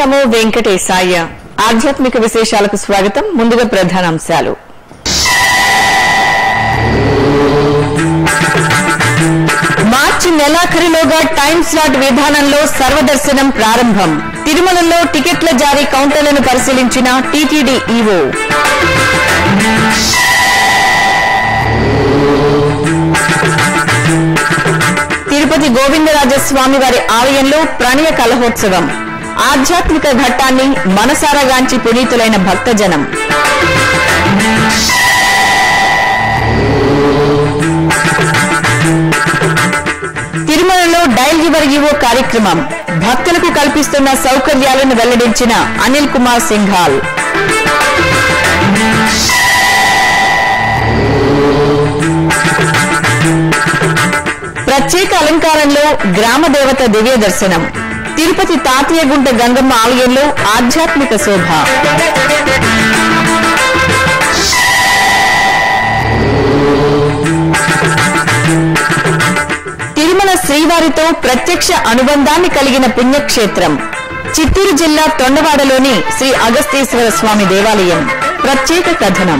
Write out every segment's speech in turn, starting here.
నమో వెంకటేశాయ. ఆధ్యాత్మిక విశేషాలకు స్వాగతం. ముందుగా ప్రధానాంశాలు. మార్చి నెలాఖరులోగా టైం స్లాట్ విధానంలో సర్వదర్శనం ప్రారంభం. తిరుమలలో టికెట్ల జారీ కౌంటర్లను పరిశీలించిన టీటీడీ ఈవో. తిరుపతి గోవిందరాజస్వామి వారి ఆలయంలో ప్రణయ కలహోత్సవం. ఆధ్యాత్మిక ఘట్టాన్ని మనసారాగాంచి పునీతులైన భక్తజనం. తిరుమలలో డైల్ యువర్ ఈవో కార్యక్రమం. భక్తులకు కల్పిస్తున్న సౌకర్యాలను వెల్లడించిన అనిల్ కుమార్ సింఘాల్. ప్రత్యేక అలంకారంలో గ్రామ దేవత దివ్య దర్శనం. తిరుపతి తాతయ్యగుంట గంగమ్మ ఆలయంలో ఆధ్యాత్మిక శోభ. తిరుమల శ్రీవారితో ప్రత్యక్ష అనుబంధాన్ని కలిగిన పుణ్యక్షేత్రం. చిత్తూరు జిల్లా తొండవాడలోని శ్రీ అగస్తీశ్వర స్వామి దేవాలయం. ప్రత్యేక కథనం.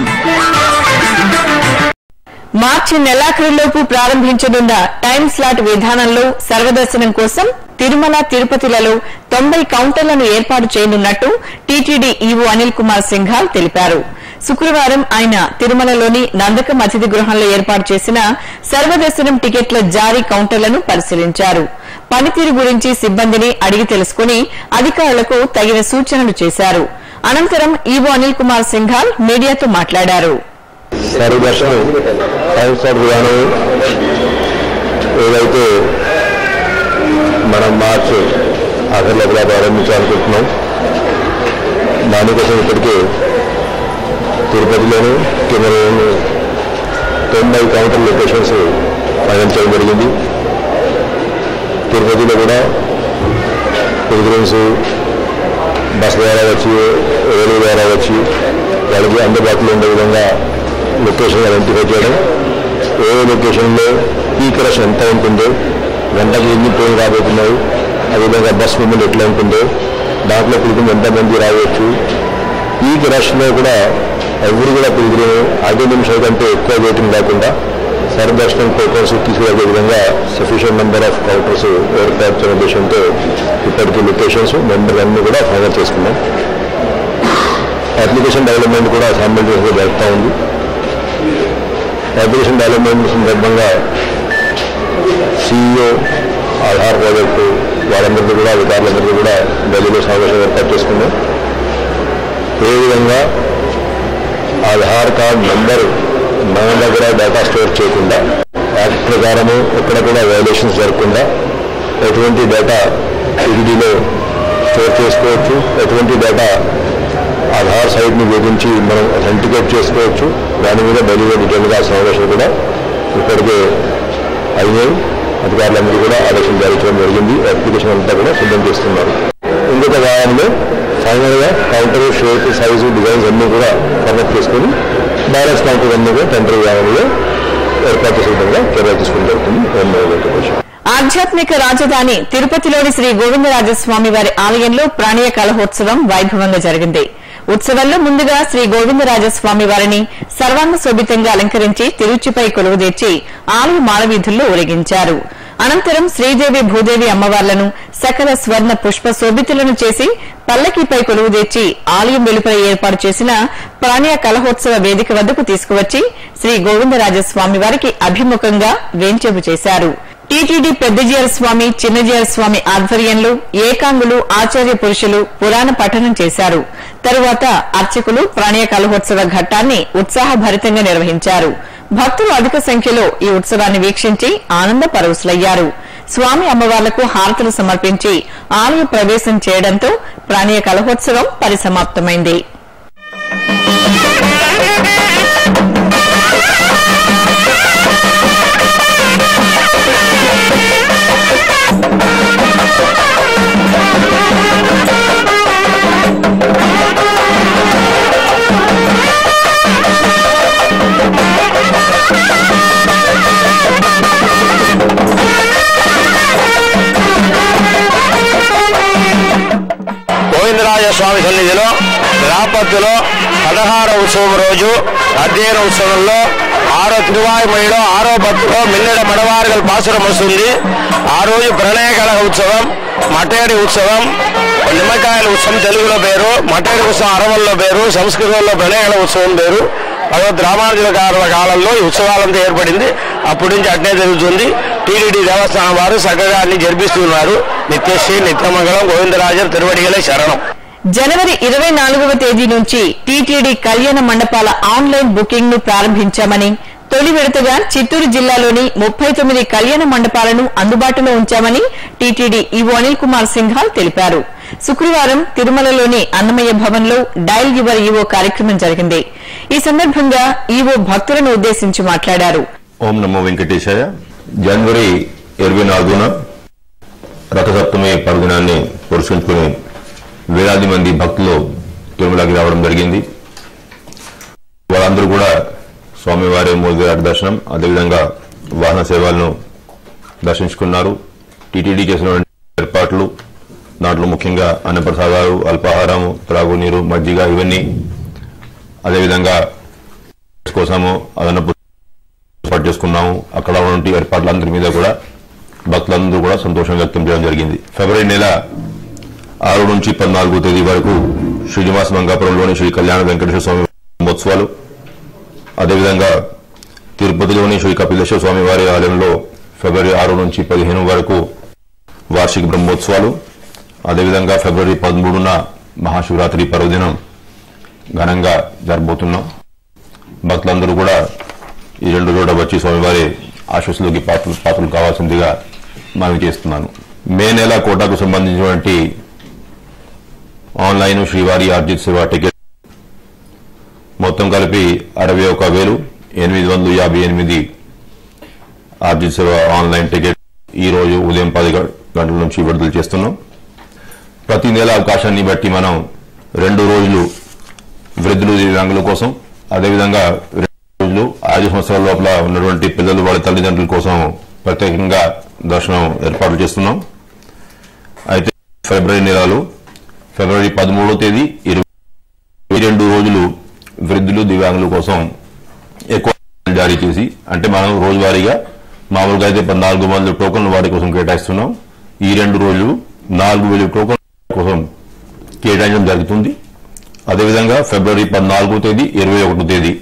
మార్చి నెలాఖరులోపు ప్రారంభించనున్న టైం స్లాట్ విధానంలో సర్వదర్శనం కోసం తిరుమల తిరుపతిలలో 90 కౌంటర్లను ఏర్పాటు చేయనున్నట్టు టీటీడీ ఈవో అనిల్ కుమార్ సింఘాల్ తెలిపారు. శుక్రవారం ఆయన తిరుమలలోని నందకం అతిథి గృహంలో ఏర్పాటు చేసిన సర్వదర్శనం టికెట్ల జారీ కౌంటర్లను పరిశీలించారు. పనితీరు గురించి సిబ్బందిని అడిగి తెలుసుకుని అధికారులకు తగిన సూచనలు చేశారు. అనంతరం ఈవో అనిల్ కుమార్ సింఘాల్ మీడియాతో మాట్లాడారు. సర్వదర్శనం టైం స్లాట్ విధానం ఏదైతే మనం మార్చి ఆఖరిలో కూడా ప్రారంభించాలనుకుంటున్నాం. దానికోసం ఇప్పటికే తిరుపతిలోను కిందలోను 90 కౌంటర్ లొకేషన్స్ ఫైనల్ చేయడం జరిగింది. తిరుపతిలో కూడా పిల్గ్రిమ్స్ బస్ ద్వారా వచ్చి రైలు ద్వారా వచ్చి వాళ్ళకి అందుబాటులో ఉండే విధంగా లొకేషన్ ఐడెంటిఫై చేయడం, ఏ లొకేషన్లో పీక్ రష్ ఎంత ఉంటుందో, గంటకి ఎన్ని ట్రైన్ రాబోతున్నాయి, అదేవిధంగా బస్ మూమెంట్ ఎట్లా ఉంటుందో, దాంట్లో పిలిగిన ఎంతమంది రావచ్చు, పీక్ రష్లో కూడా ఎవరు కూడా పిలిగిన 5 నిమిషాల కంటే ఎక్కువ వెయిటింగ్ లేకుండా సర్వదర్శనం టోకన్స్ తీసుకువెళ్ళే విధంగా సఫిషియంట్ నెంబర్ ఆఫ్ కౌంటర్స్ ఏర్పాటు చేయడం ఉద్దేశంతో ఇప్పటికీ లొకేషన్స్ నెంబర్ అన్ని కూడా ఫైనల్ చేసుకున్నాం. అప్లికేషన్ డెవలప్మెంట్ కూడా సైమల్టేనియస్గా జరుగుతూ ఉంది. అప్లికేషన్ డెవలప్మెంట్ సందర్భంగా CEO ఆధార్ ప్రాజెక్టు వారందరికీ కూడా అధికారులందరికీ కూడా ఢిల్లీలో సమావేశం ఏర్పాటు చేసుకున్నాం. ఏ విధంగా ఆధార్ కార్డ్ నంబరు మన దగ్గర డేటా స్టోర్ చేయకుండా, యాక్ట్ ప్రకారము ఎక్కడ కూడా వైలేషన్స్ జరగకుండా ఎటువంటి డేటా టీటీడీలో స్టోర్ చేసుకోవచ్చు, ఎటువంటి డేటా ఆధార్ సైట్ని వేధించి మనం అథెంటికేట్ చేసుకోవచ్చు. దాని మీద ఢిల్లీలో డీటెయిల్గా సమావేశం కూడా ఇప్పటికే అయినాయి. అధికారులందరూ కూడా ఆదేశం జారీ చేయడం జరిగింది. అప్లికేషన్ అంతా కూడా సిద్ధం చేస్తున్నారు. ఇంకొక వారంలో ఫైనల్గా కౌంటర్ షేప్, సైజు, డిజైన్స్ అన్నీ కూడా పర్ఫెక్ట్ చేసుకుని బ్యాలెన్స్ కౌంటర్ అన్నీ కూడా టెండర్ విధానంలో ఏర్పాటు చేసే విధంగా చర్యలు తీసుకుని జరుగుతుంది. ఆధ్యాత్మిక రాజధాని తిరుపతిలోని శ్రీ గోవిందరాజస్వామి వారి ఆలయంలో ప్రణయ కలహోత్సవం వైభవంగా జరిగింది. ఉత్సవంలో ముందుగా శ్రీ గోవిందరాజస్వామి వారిని సర్వాంగ శోభితంగా అలంకరించి తిరుచిపై కొలువుదీర్చి ఆలయ మాడవీధుల్లో ఊరేగించారు. అనంతరం శ్రీదేవి భూదేవి అమ్మవార్లను సకల స్వర్ణ పుష్ప శోభితులను చేసి పల్లకీపై కొలువుదీర్చి ఆలయం వెలుపల ఏర్పాటు చేసిన ప్రణయ కలహోత్సవ వేదిక వద్దకు తీసుకువచ్చి శ్రీ గోవిందరాజస్వామి వారికి అభిముఖంగా వేంచేపు చేశారు. టీటీడీ పెద్దజీయర్ స్వామి, చిన్నజీయర్ స్వామి ఆధ్వర్యంలో ఏకాంగులు, ఆచార్య పురుషులు పురాణ పఠనం చేశారు. తరువాత అర్చకులు ప్రణయ కలహోత్సవ ఘట్టాన్ని ఉత్సాహభరితంగా నిర్వహించారు. భక్తులు అధిక సంఖ్యలో ఈ ఉత్సవాన్ని వీక్షించి ఆనంద పరవశులయ్యారు. స్వామి అమ్మవార్లకు హారతులు సమర్పించి ఆలయ ప్రవేశం చేయడంతో ప్రణయ కలహోత్సవం పరిసమాప్తమైంది. స్వామి సన్నిధిలో రాపత్తులో 16వ ఉత్సవం రోజు అధ్యయన ఉత్సవంలో 6వ తిరువాయుమడిలో 6వ భక్తులో మిన్నెడ మడవారుగల పాసురం వస్తుంది. ఆ రోజు ప్రణయ కళ ఉత్సవం, మటేడి ఉత్సవం, నిమ్మకాయల ఉత్సవం తెలుగులో పేరు, మటేడి ఉత్సవం అరవల్లో పేరు, సంస్కృతంలో ప్రణయ కళ ఉత్సవం పేరు. రామానుజుల కాలంలో ఈ ఉత్సవాలంతా ఏర్పడింది. అప్పటి నుంచి అట్నే జరుగుతుంది. టీటీడీ దేవస్థానం వారు చక్కగా అన్ని జరిపిస్తున్నారు. నిత్యశ్రీ నిత్యమంగళం గోవిందరాజర్ తిరువడిగలే శరణం. జనవరి 24వ తేదీ నుంచి టీటీడీ కళ్యాణ మండపాల ఆన్లైన్ బుకింగ్ ను ప్రారంభించామని, తొలి విడతగా చిత్తూరు జిల్లాలోని 39 కళ్యాణ మండపాలను అందుబాటులో ఉంచామని టీటీడీ ఈవో అనిల్ కుమార్ సింఘాల్ తెలిపారు. శుక్రవారం తిరుమలలోని అన్నమయ్య భవన్ లో డయల్ యువర్ ఈవో కార్యక్రమం జరిగింది. ఈ సందర్భంగా ఈవో భక్తులను ఉద్దేశించి మాట్లాడారు. ఓం నమో వెంకటేశాయ. జనవరి 24న రథసప్తమి పర్వదినాన్ని పురస్కరించుకుని వేలాది మంది భక్తులు తిరుమలకి రావడం జరిగింది. వాళ్ళందరూ కూడా స్వామివారి మూలగారి దర్శనం, అదేవిధంగా వాహన సేవలను దర్శించుకున్నారు. టీటీడీ చేసిన ఏర్పాట్లు, దాంట్లో ముఖ్యంగా అన్నప్రసాదాలు, అల్పాహారము, త్రాగునీరు, మజ్జిగ, ఇవన్నీ, అదేవిధంగా కోసము అదనపు ఏర్పాటు చేసుకున్నాము. అక్కడ ఉన్న ఏర్పాట్లందరి మీద కూడా భక్తులందరూ కూడా సంతోషం వ్యక్తం చేయడం జరిగింది. ఫిబ్రవరి నెల 6 నుంచి 14వ తేదీ వరకు శ్రీనివాస మంగాపురంలోని శ్రీ కళ్యాణ వెంకటేశ్వర స్వామి బ్రహ్మోత్సవాలు, అదేవిధంగా తిరుపతిలోని శ్రీ కపిలేశ్వర స్వామి వారి ఆలయంలో ఫిబ్రవరి 6 నుంచి 15 వరకు వార్షిక బ్రహ్మోత్సవాలు, అదేవిధంగా ఫిబ్రవరి 13న మహాశివరాత్రి పర్వదినం ఘనంగా జరబోతున్నాం. భక్తులందరూ కూడా ఈ 2 రోజులు వచ్చి స్వామివారి ఆశీస్సులకి పాత్రలు కావాల్సిందిగా మనవి చేస్తున్నాను. మే నెల కోటాకు సంబంధించినటువంటి ఆన్లైన్ శ్రీవారి ఆర్జిత్ సేవ టికెట్ మొత్తం కలిపి 61,858 ఆర్జిత్ సేవ ఆన్లైన్ టికెట్ ఈ రోజు ఉదయం 10 గంటల నుంచి విడుదల చేస్తున్నాం. ప్రతి నెల అవకాశాన్ని బట్టి మనం 2 రోజులు వృద్ధులు దివ్యాంగుల కోసం, అదేవిధంగా 2 రోజులు 5 సంవత్సరాల లోపల ఉన్నటువంటి పిల్లలు వాళ్ళ తల్లిదండ్రుల కోసం ప్రత్యేకంగా దర్శనం ఏర్పాటు చేస్తున్నాం. అయితే ఫిబ్రవరి నెలలో ఫిబ్రవరి 13వ తేదీ 22 రోజులు వృద్ధులు దివ్యాంగుల కోసం ఎక్కువ జారీ చేసి, అంటే మనం రోజువారీగా మామూలుగా అయితే 14 మంది టోకన్లు వారి కోసం కేటాయిస్తున్నాం. ఈ 2 రోజులు 4,000 టోకన్ కోసం కేటాయించడం జరుగుతుంది. అదేవిధంగా ఫిబ్రవరి 14వ తేదీ 21వ తేదీ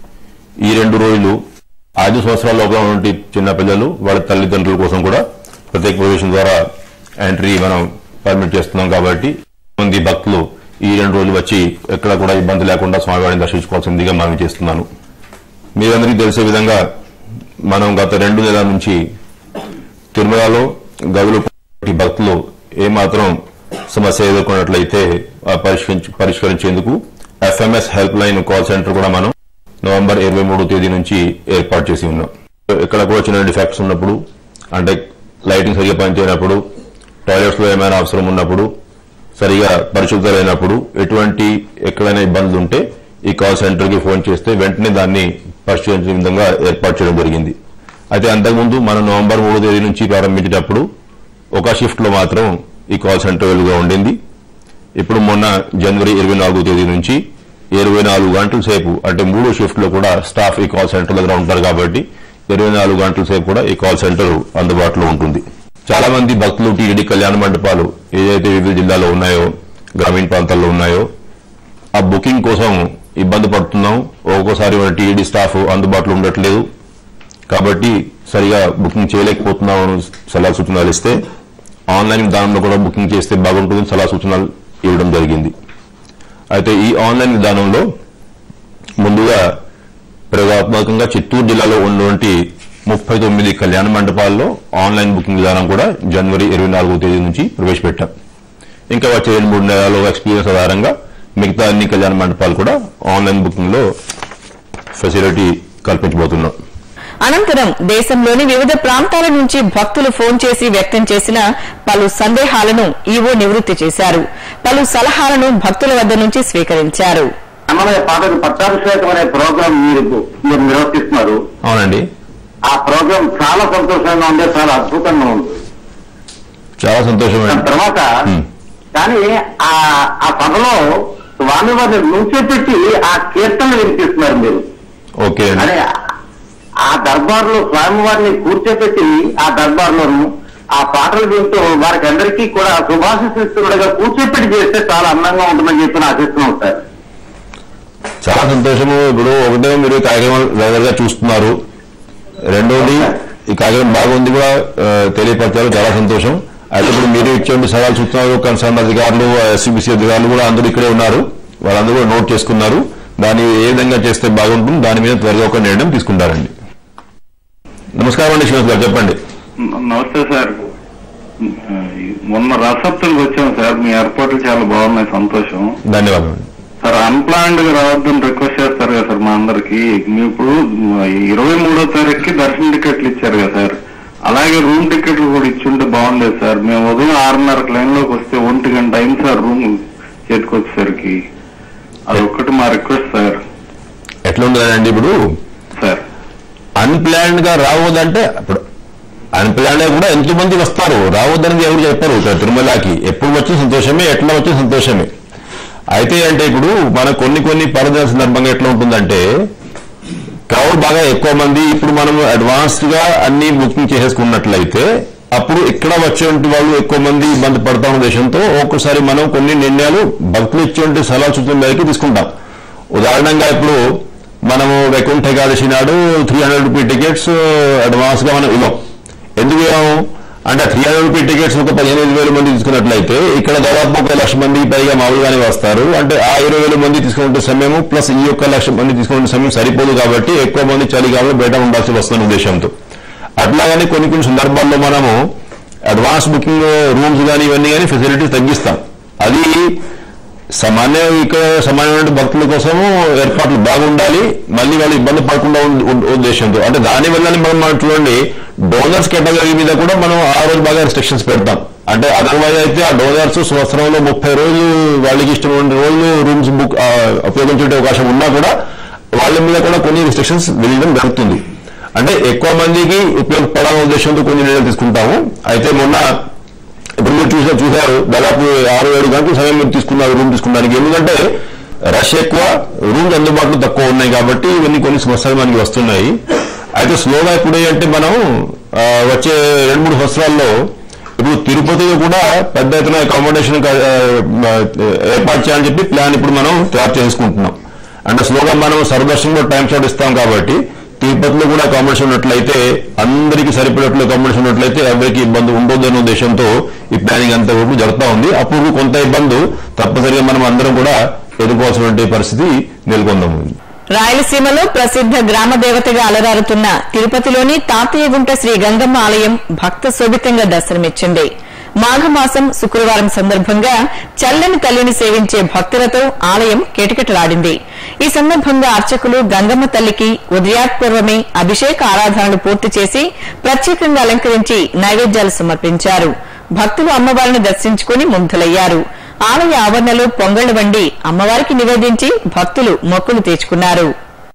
ఈ 2 రోజులు 5 సంవత్సరాల లోపల ఉన్నటువంటి చిన్న పిల్లలు వాళ్ళ తల్లిదండ్రుల కోసం కూడా ప్రత్యేక ప్రవేశం ద్వారా ఎంట్రీ మనం పర్మిట్ చేస్తున్నాం. కాబట్టి మంది భక్తులు ఈ 2 రోజులు వచ్చి ఎక్కడ కూడా ఇబ్బంది లేకుండా స్వామివారిని దర్శించుకోవాల్సిందిగా మనం చేస్తున్నాను. మీరందరికీ తెలిసే విధంగా మనం గత 2 నెలల నుంచి తిరుమలలో గదులు భక్తులు ఏమాత్రం సమస్య ఎదుర్కొన్నట్లయితే పరిష్కరించేందుకు FMS help line call centre కూడా మనం నవంబర్ 23వ తేదీ నుంచి ఏర్పాటు చేసి ఉన్నాం. ఎక్కడ కూడా చిన్న డిఫెక్ట్స్ ఉన్నప్పుడు, అంటే లైటింగ్ సరిగా పనిచేయనప్పుడు, టాయిలెట్స్ లో ఏమైనా అవసరం ఉన్నప్పుడు, సరిగా పరిశుభ్రత లేనప్పుడు, ఎటువంటి ఎక్కడైనా ఇబ్బందులు ఉంటే ఈ కాల్ సెంటర్ కి ఫోన్ చేస్తే వెంటనే దాన్ని పరిష్కరించే విధంగా ఏర్పాటు చేయడం జరిగింది. అయితే అంతకుముందు మనం నవంబర్ 3వ తేదీ నుంచి ప్రారంభించేటప్పుడు ఒక షిఫ్ట్ లో మాత్రం ఈ కాల్ సెంటర్ వెలుగుగా ఉండింది. ఇప్పుడు మొన్న జనవరి 24వ తేదీ నుంచి 24 గంటల సేపు, అంటే 3 షిఫ్ట్ లో కూడా స్టాఫ్ ఈ కాల్ సెంటర్ దగ్గర ఉంటారు. కాబట్టి 24 గంటల సేపు కూడా ఈ కాల్ సెంటర్ అందుబాటులో ఉంటుంది. చాలా మంది భక్తులు టీటీడీ కళ్యాణ మండపాలు ఏదైతే వివిధ జిల్లాలో ఉన్నాయో, గ్రామీణ ప్రాంతాల్లో ఉన్నాయో, ఆ బుకింగ్ కోసం ఇబ్బంది పడుతున్నాం. ఒక్కోసారి మన టీటీడీ స్టాఫ్ అందుబాటులో ఉండట్లేదు, కాబట్టి సరిగా బుకింగ్ చేయలేకపోతున్నాం సలహా సూచనలు ఇస్తే ఆన్లైన్ విధానంలో కూడా బుకింగ్ చేస్తే బాగుంటుందని సలహా సూచనలు ఇవ్వడం జరిగింది. అయితే ఈ ఆన్లైన్ విధానంలో ముందుగా ప్రయోగాత్మకంగా చిత్తూరు జిల్లాలో ఉన్నటువంటి 39 కళ్యాణ మండపాల్లో ఆన్లైన్ బుకింగ్ విధానం కూడా జనవరి 24వ తేదీ నుంచి ప్రవేశపెట్టాం. ఇంకా వచ్చే 2-3 నెలల్లో ఎక్స్పీరియన్స్ ఆధారంగా మిగతా అన్ని కళ్యాణ మండపాలు కూడా ఆన్లైన్ బుకింగ్ లో ఫెసిలిటీ కల్పించబోతున్నాం. అనంతరం దేశంలోని వివిధ ప్రాంతాల నుంచి భక్తులు ఫోన్ చేసి వ్యక్తం చేసిన పలు సందేహాలను ఈవో నివృత్తి చేశారు. పలు సలహాలను భక్తుల వద్ద నుంచి స్వీకరించారు. అన్నమయ్య పాటకు పట్టాభిషేకం అనే ప్రోగ్రాం మీరు నిర్వర్తిస్తున్నారు. అవునండి. ఆ ప్రోగ్రాం చాలా సంతోషంగా ఉంది, చాలా అద్భుతంగా ఉంది. చాలా సంతోషం. తర్వాత కానీ ఆ సభలో స్వామివారిని నుంచోపెట్టి ఆ కీర్తనలు వినిపిస్తున్నారు మీరు. ఓకే, అదే ఆ దర్బార్లో స్వామివారిని కూర్చోపెట్టి ఆ దర్బార్లోను ఆ పాటలు వింటూ వారికి అందరికీ కూడా శుభాశిస్తులుగా కూర్చోపెట్టి చేస్తే చాలా అందంగా ఉంటుందని చెప్పి ఆశిస్తున్నాం సార్. చాలా సంతోషము. ఇప్పుడు ఒకటే మీరు కార్యక్రమం రెగ్యులర్గా చూస్తున్నారు, రెండోది ఈ కార్యక్రమం బాగుంది కూడా తెలియపరిచారు, చాలా సంతోషం. అయితే ఇప్పుడు మీరు ఇచ్చేటువంటి సవాల్ చూస్తున్నారు, కన్సర్న్ అధికారులు, SVBC అధికారులు కూడా అందరూ ఇక్కడే ఉన్నారు, వాళ్ళందరూ కూడా నోట్ చేసుకున్నారు. దాన్ని ఏ విధంగా చేస్తే బాగుంటుంది దాని మీద త్వరగా ఒక నిర్ణయం తీసుకుంటారండి. నమస్కారం అండి శ్రీనివాస్ గారు, చెప్పండి. నమస్తే సార్. మొన్న రసప్తులకు వచ్చాం సార్, మీ ఏర్పాట్లు చాలా బాగున్నాయి, సంతోషం. ధన్యవాదాలు సార్. అన్ప్లాన్డ్ గా రావద్దని రిక్వెస్ట్ చేస్తారు కదా సార్ మా అందరికి. మీరు ఇప్పుడు 23వ తారీఖుకి దర్శన టికెట్లు ఇచ్చారు కదా సార్, అలాగే రూమ్ టికెట్లు కూడా ఇచ్చుంటే బాగుండేది సార్. మేము ఉదయం 6:30 లైన్ లోకి వస్తే 1 గంట అయింది సార్ రూమ్ చేతికొచ్చేసరికి. అది ఒక్కటి మా రిక్వెస్ట్ సార్. ఎట్లా ఉండదండి ఇప్పుడు సార్, అన్ప్లాన్డ్ గా రావద్దంటే ఇప్పుడు అన్ప్లాన్డ్ కూడా ఎంతో మంది వస్తారు, రావద్దని ఎవరు చెప్పారు. తిరుమలకి ఎప్పుడు వచ్చి సంతోషమే, ఎట్లా వచ్చి సంతోషమే. అయితే అంటే ఇప్పుడు మన కొన్ని పర్వదిన సందర్భంగా ఎట్లా ఉంటుందంటే క్రౌడ్ బాగా ఎక్కువ మంది, ఇప్పుడు మనం అడ్వాన్స్డ్ గా అన్ని బుకింగ్ చేసేసుకున్నట్లయితే అప్పుడు ఇక్కడ వచ్చేటువంటి వాళ్ళు ఎక్కువ మంది ఇబ్బంది పడతాం ఉద్దేశంతో ఒక్కోసారి మనం కొన్ని నిర్ణయాలు భక్తులు ఇచ్చేటువంటి సలహా సూచన మేరకు తీసుకుంటాం. ఉదాహరణంగా ఇప్పుడు మనము వైకుంఠ ఏకాదశి నాడు 300 రూపీ టికెట్స్ అడ్వాన్స్ గా మనం ఇవ్వం. ఎందుకు ఇవ్వము అంటే 300 రూపీ టికెట్స్ ఒక 15,000 మంది తీసుకున్నట్లయితే ఇక్కడ దాదాపు 1,00,000 మందికి పైగా మామూలుగానే వస్తారు. అంటే ఆ 20,000 మంది తీసుకునే సమయము ప్లస్ ఈ 1,00,000 మంది తీసుకునే సమయం సరిపోదు కాబట్టి ఎక్కువ మంది చలికాలంలో బయట ఉండాల్సి వస్తున్న ఉద్దేశంతో. అట్లాగని కొన్ని సందర్భాల్లో మనము అడ్వాన్స్ బుకింగ్ రూమ్స్ కానీ ఇవన్నీ కానీ ఫెసిలిటీస్ తగ్గిస్తాం. అది సామాన్యమైన భక్తుల కోసము ఏర్పాట్లు బాగుండాలి, మళ్ళీ వాళ్ళు ఇబ్బంది పడకుండా ఉద్దేశంతో. అంటే దానివల్ల మనం చూడండి డోనర్స్ కేటగిరీ మీద కూడా మనం ఆ రోజు బాగా రిస్ట్రిక్షన్స్ పెడతాం. అంటే అదర్వైజ్ అయితే ఆ డోనర్స్ సంవత్సరంలో 30 రోజులు వాళ్ళకి ఇష్టమైన రోజులు రూమ్స్ బుక్ ఉపయోగించే అవకాశం ఉన్నా కూడా వాళ్ళ మీద కూడా కొన్ని రిస్ట్రిక్షన్స్ వెళ్ళడం జరుగుతుంది. అంటే ఎక్కువ మందికి ఉపయోగపడాలనే ఉద్దేశంతో కొన్ని నిర్ణయాలు తీసుకుంటాము. అయితే మొన్న ఇప్పుడు మీరు చూశారు దాదాపు 6-7 గంటల సమయం మీరు తీసుకున్నారు రూమ్ తీసుకోవడానికి. ఎందుకంటే రష్ ఎక్కువ, రూమ్స్ అందుబాటులో తక్కువ ఉన్నాయి కాబట్టి ఇవన్నీ కొన్ని సమస్యలు మనకి వస్తున్నాయి. అయితే స్లోగా ఇప్పుడు అంటే మనం వచ్చే 2-3 సంవత్సరాల్లో ఇప్పుడు తిరుపతిలో కూడా పెద్ద ఎత్తున అకామిడేషన్ ఏర్పాటు చేయాలని చెప్పి ప్లాన్ ఇప్పుడు మనం తయారు చేసుకుంటున్నాం. అంటే స్లోగా మనం సర్వదర్శనంలో టైం షాట్ ఇస్తాం కాబట్టి తిరుపతిలో కూడా అకామిడేషన్ ఉన్నట్లయితే అందరికీ సరిపడేట్లు అకామిడేషన్ ఉన్నట్లయితే ఎవరికి ఇబ్బంది ఉండొద్దు అనే ఉద్దేశంతో ఈ ప్లానింగ్ అంతా కూడా జరుగుతూ ఉంది. అప్పుడు కొంత ఇబ్బంది తప్పనిసరిగా మనం అందరం కూడా ఎదుర్కోవాల్సిన పరిస్థితి నెలకొందాం. రాయలసీమలో ప్రసిద్ధ గ్రామ దేవతగా అలరారుతున్న తిరుపతిలోని తాతయ్యగుంట శ్రీ గంగమ్మ ఆలయం భక్త శోభితంగా దర్శనమిచ్చింది. మాఘమాసం శుక్రవారం సందర్భంగా చల్లని తల్లిని సేవించే భక్తులతో ఆలయం కిటకిటలాడింది. ఈ సందర్భంగా అర్చకులు గంగమ్మ తల్లికి ఉదయాత్పూర్వమే అభిషేక ఆరాధనలు పూర్తి చేసి ప్రత్యేకంగా అలంకరించి నైవేద్యాలు సమర్పించారు. భక్తులు అమ్మవారిని దర్శించుకుని ముగ్ధులయ్యారు. ఆలయ ఆవరణలో పొంగళ్లు వండి అమ్మవారికి నివేదించి భక్తులు మొక్కులు తీర్చుకున్నారు.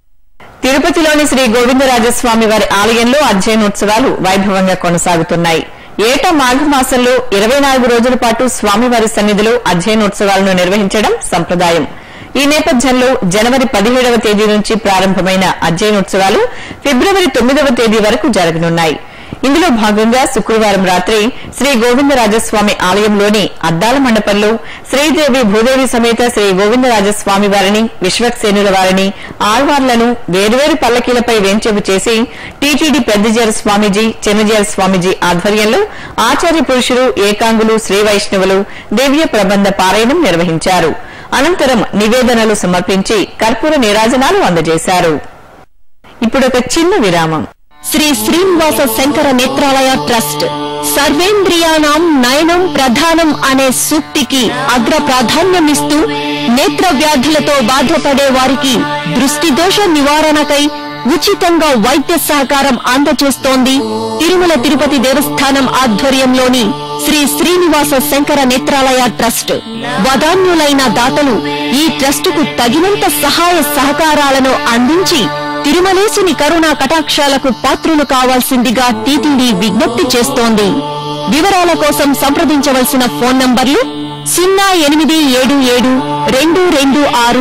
తిరుపతిలోని శ్రీ గోవిందరాజస్వామి వారి ఆలయంలో అధ్యయనోత్సవాలు వైభవంగా కొనసాగుతున్నాయి. ఏటా మాఘమాసంలో 24 రోజుల పాటు స్వామివారి సన్నిధిలో అధ్యయనోత్సవాలను నిర్వహించడం సంప్రదాయం. ఈ నేపథ్యంలో జనవరి 17వ తేదీ నుంచి ప్రారంభమైన అధ్యయనోత్సవాలు ఫిబ్రవరి 9వ తేదీ వరకు జరగనున్నాయి. ఇందులో భాగంగా శుక్రవారం రాత్రి శ్రీ గోవిందరాజస్వామి ఆలయంలోని అద్దాల మండపంలో శ్రీదేవి భూదేవి సమేత శ్రీ గోవిందరాజస్వామి వారిని, విశ్వక్సేనుల వారిని, ఆళ్వార్లను వేర్వేరు పల్లకీలపై వేంచేపు చేసి టీటీడీ పెద్దజీర స్వామీజీ, చిన్నజీర స్వామీజీ ఆధ్వర్యంలో ఆచార్య పురుషులు, ఏకాంగులు, శ్రీ వైష్ణవులు దివ్య ప్రబంధ పారాయణం నిర్వహించారు. అనంతరం నివేదనలు సమర్పించి కర్పూర నీరాజనాలు అందజేశారు. ఇప్పుడొక చిన్న విరామం. శ్రీ శ్రీనివాస శంకర నేత్రాలయ ట్రస్ట్ సర్వేంద్రియాణం నయనం ప్రధానం అనే సూక్తికి అగ్ర ప్రాధాన్యమిస్తూ నేత్ర వ్యాధులతో బాధపడే వారికి దృష్టి దోష నివారణకై ఉచితంగా వైద్య సహకారం అందజేస్తోంది తిరుమల తిరుపతి దేవస్థానం ఆధ్వర్యంలోని శ్రీ శ్రీనివాస శంకర నేత్రాలయ ట్రస్ట్. వదాన్యులైన దాతలు ఈ ట్రస్టుకు తగినంత సహాయ సహకారాలను అందించి తిరుమలేశుని కరుణా కటాక్షాలకు పాత్రులు కావాల్సిందిగా టీటీడీ విజ్ఞప్తి చేస్తోంది. వివరాల కోసం సంప్రదించవలసిన ఫోన్ నంబర్లు 0877 226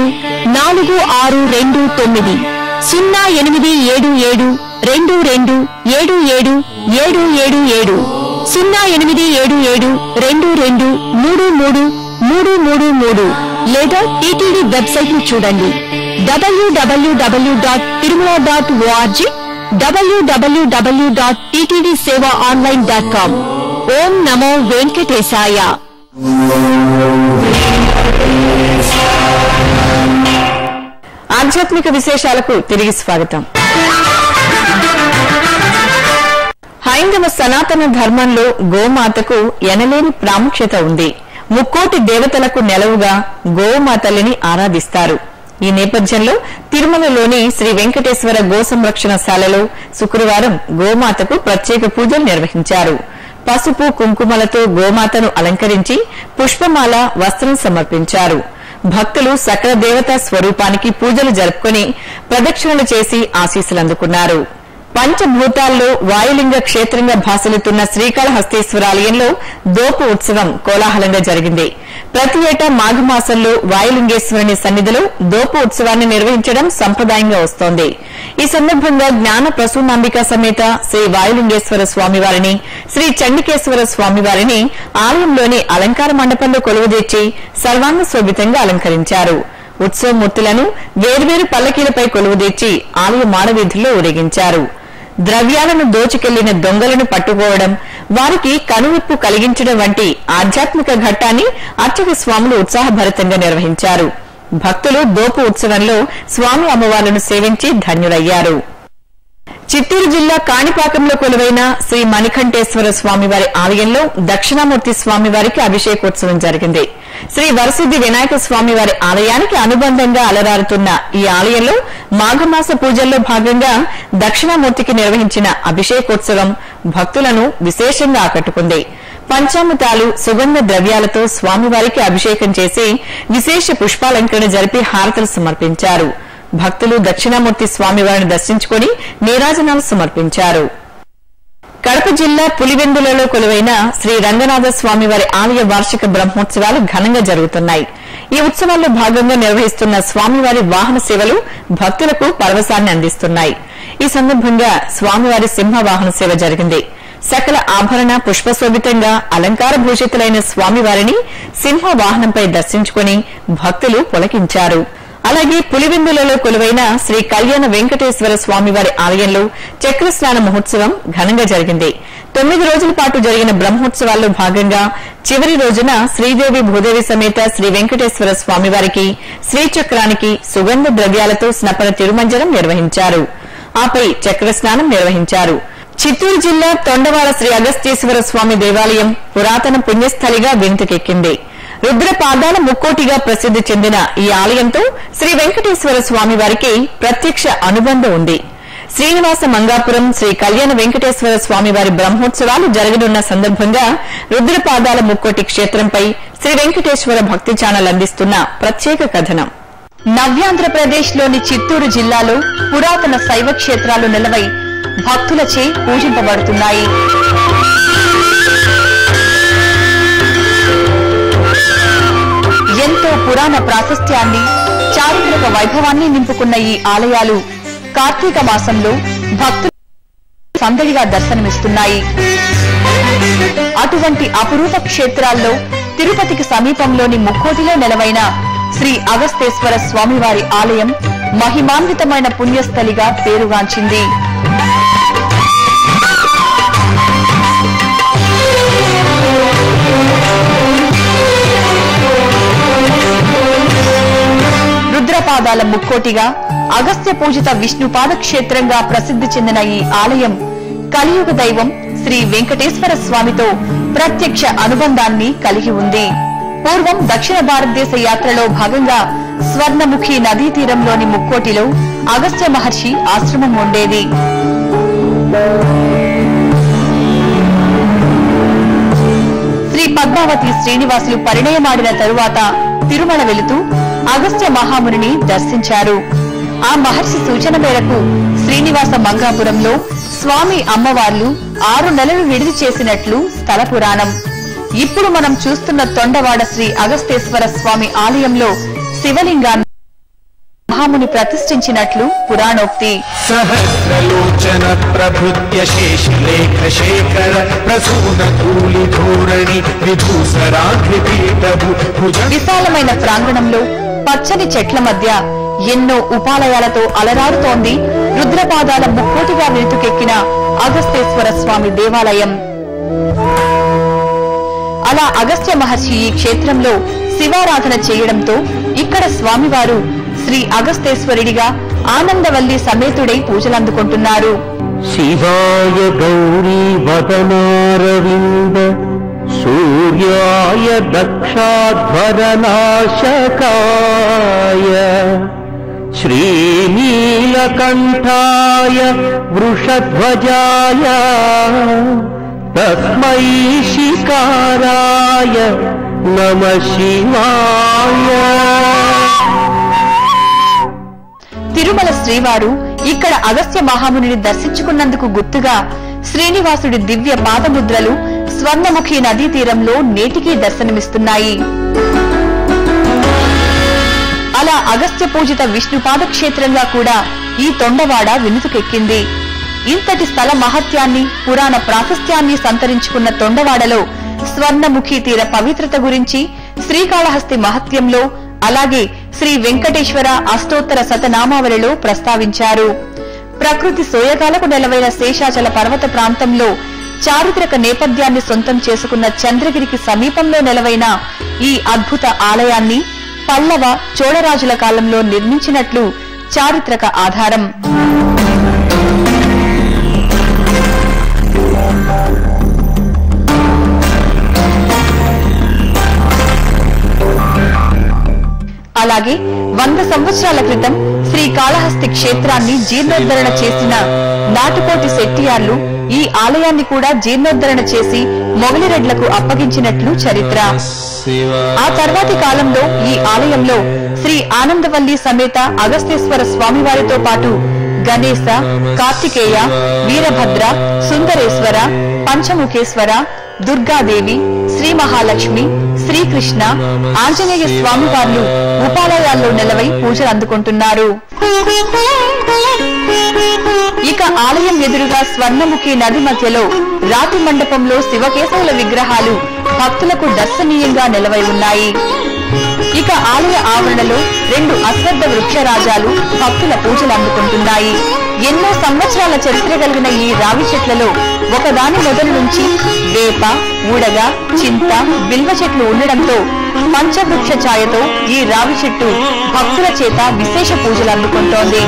4629 0877 2277 777 0877 22 33333 లేదా టీటీడీ వెబ్సైట్ ను చూడండి www.tirumala.org www.ttdsevaonline.com ఓం నమో వెంకటేశాయ. ఆధ్యాత్మిక విశేషాలకు తిరిగి స్వాగతం. హైందవ సనాతన ధర్మంలో గోమాతకు ఎనలేని ప్రాముఖ్యత ఉంది. ముక్కోటి దేవతలకు నెలవుగా గోమాతల్ని ఆరాధిస్తారు. ఈ నేపథ్యంలో తిరుమలలోని శ్రీ వెంకటేశ్వర గో సంరక్షణశాలలో శుక్రవారం గోమాతకు ప్రత్యేక పూజలు నిర్వహించారు. పసుపు కుంకుమలతో గోమాతను అలంకరించి పుష్పమాల వస్త్రం సమర్పించారు. భక్తులు సకల దేవతా స్వరూపానికి పూజలు జరుపుకుని ప్రదక్షిణలు చేసి ఆశీస్సులందుకున్నారు. పంచభూతాల్లో వాయులింగ క్షేత్రంగా భాసలుతున్న శ్రీకాళహస్తీశ్వరాలయంలో దోపు ఉత్సవం కోలాహలంగా జరిగింది. ప్రతి ఏటా మాఘమాసంలో వాయులింగేశ్వరుని సన్నిధిలో దోపు ఉత్సవాన్ని నిర్వహించడం సంప్రదాయంగా వస్తోంది. ఈ సందర్భంగా జ్ఞాన ప్రసూనాంబిక సమేత శ్రీ వాయులింగేశ్వర స్వామివారిని, శ్రీ చండికేశ్వర స్వామివారిని ఆలయంలోని అలంకార మండపంలో కొలువుదీర్చి సర్వాంగ శోభితంగా అలంకరించారు. ఉత్సవమూర్తులను వేర్వేరు పల్లకీలపై కొలువుదీర్చి ఆలయ మాడవీధుల్లో ఊరేగించారు. ద్రవ్యాలను దోచుకెళ్లిన దొంగలను పట్టుకోవడం, వారికి కనువిప్పు కలిగించడం వంటి ఆధ్యాత్మిక ఘట్టాన్ని అర్చక స్వాములు ఉత్సాహభరితంగా నిర్వహించారు. భక్తులు దోపు ఉత్సవంలో స్వామి అమ్మవార్లను సేవించి ధన్యులయ్యారు. చిత్తూరు జిల్లా కాణిపాకంలో కొలువైన శ్రీ మణికంఠేశ్వర స్వామివారి ఆలయంలో దక్షిణామూర్తి స్వామివారికి అభిషేకోత్సవం జరిగింది. శ్రీ వరసిద్ది వినాయక స్వామివారి ఆలయానికి అనుబంధంగా అలరారుతున్న ఈ ఆలయంలో మాఘమాస పూజల్లో భాగంగా దక్షిణామూర్తికి నిర్వహించిన అభిషేకోత్సవం భక్తులను విశేషంగా ఆకట్టుకుంది. పంచామృతాలు, సుగంధ ద్రవ్యాలతో స్వామివారికి అభిషేకం చేసి విశేష పుష్పాలంకరణ జరిపి హారతులు సమర్పించారు. భక్తులు దక్షిణామూర్తి స్వామివారిని దర్శించుకుని నీరాజనాలు సమర్పించారు. కడప జిల్లా పులివెందులలో కొలువైన శ్రీ రంగనాథ స్వామివారి ఆలయ వార్షిక బ్రహ్మోత్సవాలు ఘనంగా జరుగుతున్నాయి. ఈ ఉత్సవాల్లో భాగంగా నిర్వహిస్తున్న స్వామివారి వాహన సేవలు భక్తులకు పరవశాన్ని అందిస్తున్నాయి. ఈ సందర్భంగా స్వామివారి సింహ వాహన సేవ జరిగింది. సకల ఆభరణ పుష్పశోభితంగా అలంకార భూషితులైన స్వామివారిని సింహ వాహనంపై దర్శించుకుని భక్తులు పులకించారు. అలాగే పులివెందులలో కొలువైన శ్రీ కళ్యాణ వెంకటేశ్వర స్వామివారి ఆలయంలో చక్రస్నాన మహోత్సవం ఘనంగా జరిగింది. 9 రోజుల పాటు జరిగిన బ్రహ్మోత్సవాల్లో భాగంగా చివరి రోజున శ్రీదేవి భూదేవి సమేత శ్రీ వెంకటేశ్వర స్వామివారికి శ్రీచక్రానికి సుగంధ ద్రవ్యాలతో స్నపన తిరుమంజనం నిర్వహించారు. ఆపై చక్రస్నానం నిర్వహించారు. చిత్తూరు జిల్లా తొండవాడ శ్రీ అగస్తీశ్వర స్వామి దేవాలయం పురాతన పుణ్యస్థలిగా వింతకెక్కింది. రుద్రపాదాల ముక్కోటిగా ప్రసిద్ది చెందిన ఈ ఆలయంతో శ్రీ వెంకటేశ్వర స్వామివారికి ప్రత్యక్ష అనుబంధం ఉంది. శ్రీనివాస మంగాపురం శ్రీ కళ్యాణ వెంకటేశ్వర స్వామివారి బ్రహ్మోత్సవాలు జరగనున్న సందర్భంగా రుద్రపాదాల ముక్కోటి క్షేత్రంపై శ్రీ వెంకటేశ్వర భక్తి ఛానల్ అందిస్తున్న ప్రత్యేక కథనం. నవ్యాంధ్రప్రదేశ్లోని చిత్తూరు జిల్లాలో పురాతన శైవ క్షేత్రాలు నిలవై భక్తులచే పూజింపబడుతున్నాయి. ఎంతో పురాణ ప్రాశస్త్యాన్ని, చారిత్రక వైభవాన్ని నింపుకున్న ఈ ఆలయాలు కార్తీక మాసంలో భక్తులు సందడిగా దర్శనమిస్తున్నాయి. అటువంటి అపురూప క్షేత్రాల్లో తిరుపతికి సమీపంలోని ముక్కోటిలో నెలవైన శ్రీ అగస్తేశ్వర స్వామివారి ఆలయం మహిమాన్వితమైన పుణ్యస్థలిగా పేరుగాంచింది. రుద్రపాదాల ముక్కోటిగా, అగస్త్య పూజిత విష్ణుపాద క్షేత్రంగా ప్రసిద్ది చెందిన ఈ ఆలయం కలియుగ దైవం శ్రీ వెంకటేశ్వర స్వామితో ప్రత్యక్ష అనుబంధాన్ని కలిగి ఉంది. పూర్వం దక్షిణ భారతదేశ యాత్రలో భాగంగా స్వర్ణముఖి నదీ తీరంలోని ముక్కోటిలో అగస్త్య మహర్షి ఆశ్రమం ఉండేది. శ్రీ పద్మావతి శ్రీనివాసులు పరిణయమాడిన తరువాత తిరుమల వెళుతూ అగస్త్య మహామునిని దర్శించారు. ఆ మహర్షి సూచన మేరకు శ్రీనివాస మంగాపురంలో స్వామి అమ్మవార్లు 6 నెలలు విడిది చేసినట్లు స్థల పురాణం. ఇప్పుడు మనం చూస్తున్న తొండవాడ శ్రీ అగస్తేశ్వర స్వామి ఆలయంలో శివలింగాన్ని మహాముని ప్రతిష్ఠించినట్లు పురాణోక్తి. సహస్రలోచన ప్రభృత్య శేషలేఖ శేఖర ప్రసూన ధూళి ధోరణి విధూసరాగ్రిపీఠభు. విశాలమైన ప్రాంగణంలో పచ్చని చెట్ల మధ్య ఎన్నో ఉపాలయాలతో అలరారుతోంది రుద్రపాదాల ముక్కోటిగా వెలుతుకెక్కిన అగస్తేశ్వర స్వామి దేవాలయం. అలా అగస్త్య మహర్షి ఈ క్షేత్రంలో శివారాధన చేయడంతో ఇక్కడ స్వామివారు శ్రీ అగస్తేశ్వరుడిగా ఆనందవల్లి సమేతుడై పూజలందుకుంటున్నారు. శివాయ గౌరీ వదనారవింద సూర్యాయ దక్షాధ్వరనాశకాయ శ్రీనీలకంఠాయ వృషధ్వజాయ తస్మై శికారాయ నమః శివాయ. తిరుమల శ్రీవారు ఇక్కడ అగస్త్య మహామునిని దర్శించుకున్నందుకు గుర్తుగా శ్రీనివాసుడి దివ్య పాదముద్రలు స్వర్ణముఖి నదీ తీరంలో నేటికీ దర్శనమిస్తున్నాయి. అలా అగస్త్య పూజిత విష్ణు పాదక్షేత్రంగా కూడా ఈ తొండవాడ వినుతుకెక్కింది. ఇంతటి స్థల మహత్యాన్ని పురాణ ప్రాశస్త్యాన్ని సంతరించుకున్న తొండవాడలో స్వర్ణముఖి తీర పవిత్రత గురించి శ్రీకాళహస్తి మహత్యంలో అలాగే శ్రీ వెంకటేశ్వర అష్టోత్తర శతనామావళిలో ప్రస్తావించారు. ప్రకృతి సోయగాలకు నెలవైన శేషాచల పర్వత ప్రాంతంలో చారిత్రక నేపథ్యాన్ని సొంతం చేసుకున్న చంద్రగిరికి సమీపంలో నెలవైన ఈ అద్భుత ఆలయాన్ని పల్లవ చోళరాజుల కాలంలో నిర్మించినట్లు చారిత్రక ఆధారం. అలాగే 100 సంవత్సరాల క్రితం శ్రీకాళహస్తి క్షేత్రాన్ని జీర్ణోద్ధరణ చేసిన నాటుకోటి శెట్టియార్లు ఈ ఆలయాన్ని కూడా జీర్ణోద్ధరణ చేసి మొగలిరెడ్లకు అప్పగించినట్లు చరిత్ర. ఆ తర్వాతి కాలంలో ఈ ఆలయంలో శ్రీ ఆనందవల్లి సమేత అగస్తేశ్వర స్వామివారితో పాటు గణేశ, కార్తికేయ, వీరభద్ర, సుందరేశ్వర, పంచముఖేశ్వర, దుర్గాదేవి, శ్రీ మహాలక్ష్మి, శ్రీకృష్ణ, ఆంజనేయ స్వామివార్లు ఉపాలయాల్లో నెలవై పూజలు అందుకుంటున్నారు. ఇక ఆలయం ఎదురుగా స్వర్ణముఖి నది మధ్యలో రాతి మండపంలో శివకేశవుల విగ్రహాలు భక్తులకు దర్శనీయంగా నెలవై ఉన్నాయి. ఇక ఆలయ ఆవరణలో 2 అశ్వత్థ వృక్షరాజాలు భక్తుల పూజలు అందుకుంటున్నాయి. ఎన్నో సంవత్సరాల చరిత్ర కలిగిన ఈ రావి చెట్లలో ఒకదాని మొదలు నుంచి వేప, ఊడగ, చింత, బిల్వ చెట్లు ఉండడంతో పంచవృక్ష ఛాయతో ఈ రావి చెట్టు భక్తుల చేత విశేష పూజలు అందుకుంటోంది.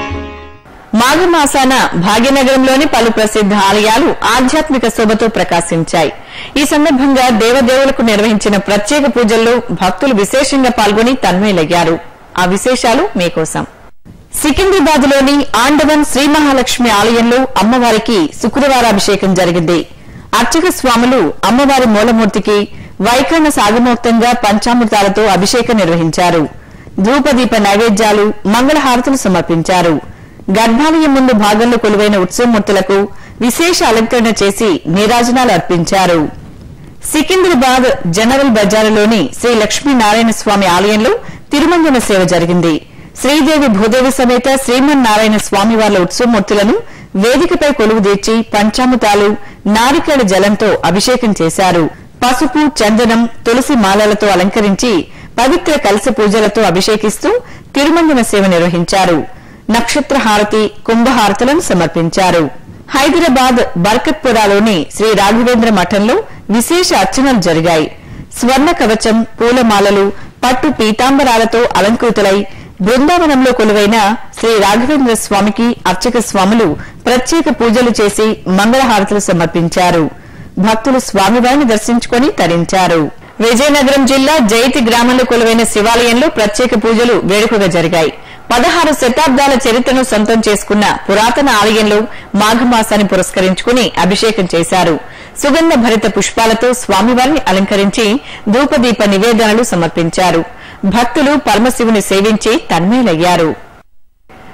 మాఘమాసాన భాగ్యనగరంలోని పలు ప్రసిద్ధ ఆలయాలు ఆధ్యాత్మిక శోభతో ప్రకాశించాయి. ఈ సందర్భంగా దేవదేవులకు నిర్వహించిన ప్రత్యేక పూజల్లో భక్తులు విశేషంగా పాల్గొని తన్మయులయ్యారు. ఆ విశేషాలు మీకోసం. సికింద్రాబాద్లోని ఆండవన్ శ్రీ మహాలక్ష్మి ఆలయంలో అమ్మవారికి శుక్రవారాభిషేకం జరిగింది. అర్చక స్వాములు అమ్మవారి మూలమూర్తికి వైఖరణ సాగమోక్తంగా పంచామృతాలతో అభిషేకం నిర్వహించారు. ధూపదీప నైవేద్యాలు, మంగళహారతులు సమర్పించారు. గర్భాలయం ముందు భాగంలో కొలువైన ఉత్సవమూర్తులకు విశేష అలంకరణ చేసి నీరాజనాలు అర్పించారు. సికింద్రాబాద్ జనరల్ బజారులోని శ్రీ లక్ష్మీనారాయణ స్వామి ఆలయంలో తిరుమంజన సేవ జరిగింది. శ్రీదేవి భూదేవి సమేత శ్రీమన్నారాయణ స్వామి వార్ల ఉత్సవమూర్తులను వేదికపై కొలువుదీర్చి పంచామృతాలు, నారికేళ జలంతో అభిషేకం చేశారు. పసుపు, చందనం, తులసి మాలలతో అలంకరించి పవిత్ర కలశ పూజలతో అభిషేకిస్తూ తిరుమంజన సేవ నిర్వహించారు. నక్షత్ర హారతి, కుంభహారతులను సమర్పించారు. హైదరాబాద్ బర్కత్పురాలోని శ్రీ రాఘవేంద్ర మఠంలో విశేష అర్చనలు జరిగాయి. స్వర్ణ కవచం, పూలమాలలు, పట్టు పీతాంబరాలతో అలంకృతులై బృందావనంలో కొలువైన శ్రీ రాఘవేంద్ర స్వామికి అర్చక స్వాములు ప్రత్యేక పూజలు చేసి మంగళహారతులు సమర్పించారు. భక్తులు స్వామివారిని దర్శించుకుని తరించారు. విజయనగరం జిల్లా జైతి గ్రామంలో కొలువైన శివాలయంలో ప్రత్యేక పూజలు వేడుకగా జరిగాయి. 16 శతాబ్దాల చరిత్రను సొంతం చేసుకున్న పురాతన ఆలయంలో మాఘమాసాన్ని పురస్కరించుకుని అభిషేకం చేశారు. సుగంధ భరిత పుష్పాలతో స్వామివారిని అలంకరించి ధూపదీప నివేదనలు సమర్పించారు. భక్తులు పరమశివుని సేవించి తన్మయులయ్యారు.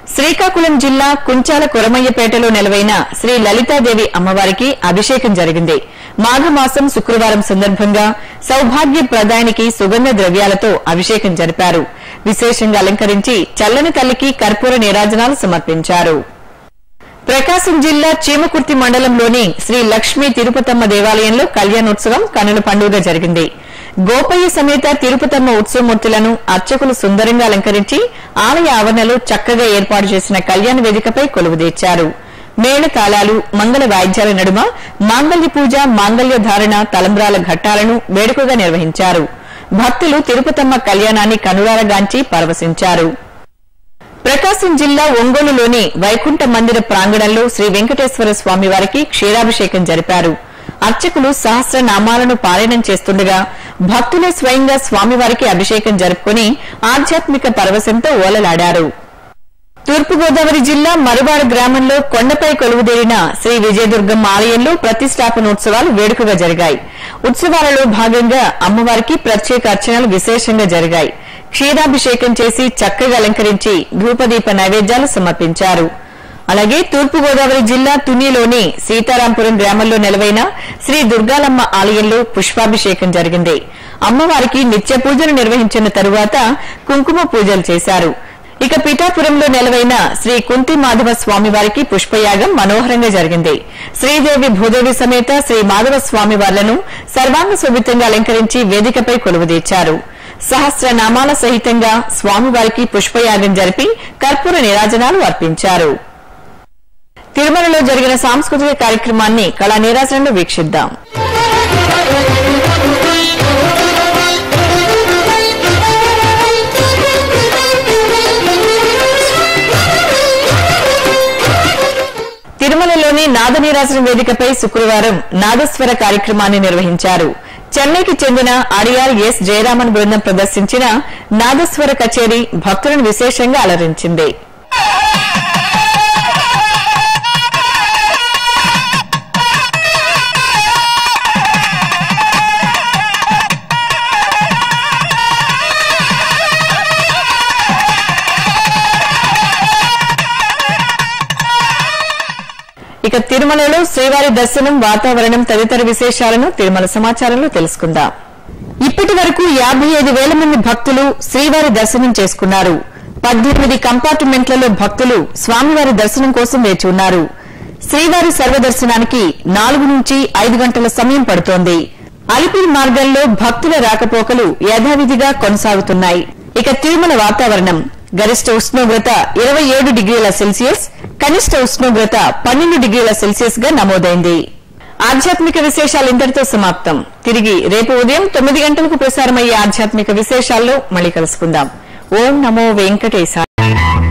శ్రీకాకుళం జిల్లా కుంచాల కొరమయ్యపేటలో నెలవైన శ్రీ లలితాదేవి అమ్మవారికి అభిషేకం జరిగింది. మాఘమాసం శుక్రవారం సందర్భంగా సౌభాగ్య ప్రదాయానికి సుగంధ ద్రవ్యాలతో అభిషేకం జరిపారు. విశేషంగా అలంకరించి చల్లని తల్లికి కర్పూర నీరాజనాలు సమర్పించారు. ప్రకాశం జిల్లా చీమకుర్తి మండలంలోని శ్రీ లక్ష్మీ తిరుపతమ్మ దేవాలయంలో కళ్యాణోత్సవం కనుల పండుగ జరిగింది. గోపయ్య సమేత తిరుపతమ్మ ఉత్సవమూర్తులను అర్చకులు సుందరంగా అలంకరించి ఆలయ ఆవరణలో చక్కగా ఏర్పాటు చేసిన కళ్యాణ వేదికపై కొలువుదీర్చారు. మేళతాళాలు, మంగళ వాయిద్యాల నడుమ మాంగళ్య పూజ, మాంగళ్య ధారణ, తలంబ్రాల ఘట్టాలను వేడుకగా నిర్వహించారు. భక్తులు తిరుపతమ్మ కళ్యాణాన్ని కనులారగాంచి పరవశించారు. ప్రకాశం జిల్లా ఒంగోలులోని వైకుంఠ మందిర ప్రాంగణంలో శ్రీ వెంకటేశ్వర స్వామివారికి క్షీరాభిషేకం జరిపారు. అర్చకులు సహస్రనామాలను పారాయణం చేస్తుండగా భక్తులే స్వయంగా స్వామివారికి అభిషేకం జరుపుకుని ఆధ్యాత్మిక పరవశంతో ఓలలాడారు. తూర్పుగోదావరి జిల్లా మరువాడ గ్రామంలో కొండపై కొలువుదేరిన శ్రీ విజయదుర్గమ్మ ఆలయంలో ప్రతిష్టాపనోత్సవాలు వేడుకగా జరిగాయి. ఉత్సవాలలో భాగంగా అమ్మవారికి ప్రత్యేక అర్చనలు విశేషంగా జరిగాయి. క్షీరాభిషేకం చేసి చక్కగా అలంకరించి ధూపదీప నైవేద్యాలు సమర్పించారు. అలాగే తూర్పుగోదావరి జిల్లా తునిలోని సీతారాంపురం గ్రామంలో నెలవైన శ్రీ దుర్గాలమ్మ ఆలయంలో పుష్పాభిషేకం జరిగింది. అమ్మవారికి నిత్య పూజలు నిర్వహించిన తరువాత కుంకుమ పూజలు చేశారు. ఇక పిఠాపురంలో నెలవైన శ్రీ కుంతి మాధవ స్వామివారికి పుష్పయాగం మనోహరంగా జరిగింది. శ్రీదేవి భూదేవి సమేత శ్రీ మాధవ స్వామివార్లను సర్వాంగ శోభితంగా అలంకరించి వేదికపై కొలువుదీర్చారు. సహస్రనామాల సహితంగా స్వామివారికి పుష్పయాగం జరిపి కర్పూర నీరాజనాలు అర్పించారు. తిరుమలలో జరిగిన సాంస్కృతిక కార్యక్రమాన్ని కళా నీరాజనంలో వీక్షిద్దాం. తిరుమలలోని నాద నీరాజనం వేదికపై శుక్రవారం నాదస్వర కార్యక్రమాన్ని నిర్వహించారు. చెన్నైకి చెందిన అడియార్ ఎస్ జయరామన్ బృందం ప్రదర్శించిన నాదస్వర కచేరీ భక్తులను విశేషంగా అలరించింది. ఇక తిరుమలలో శ్రీవారి దర్శనం, వాతావరణం తదితర విశేషాలను తిరుమల సమాచారంలో తెలుసుకుందాం. ఇప్పటి వరకు 55,000 మంది భక్తులు శ్రీవారి దర్శనం చేసుకున్నారు. 18 కంపార్ట్మెంట్లలో భక్తులు స్వామివారి దర్శనం కోసం వేచి ఉన్నారు. శ్రీవారి సర్వదర్శనానికి 4 నుంచి 5 గంటల సమయం పడుతోంది. అలిపిరి మార్గంలో భక్తుల రాకపోకలు యథావిధిగా కొనసాగుతున్నాయి. ఇక తిరుమల వాతావరణం గరిష్ట ఉష్ణోగ్రత 27 డిగ్రీల సెల్సియస్, కనిష్ట ఉష్ణోగ్రత 12 డిగ్రీల సెల్సియస్ గా నమోదైంది. ఆధ్యాత్మిక విశేషాలు ఇంతటితో సమాప్తం. తిరిగి రేపు ఉదయం 9 గంటలకు ప్రసారమయ్యే ఆధ్యాత్మిక విశేషాల్లో మళ్ళీ కలుసుకుందాం. ఓం నమో వెంకటేశాయ.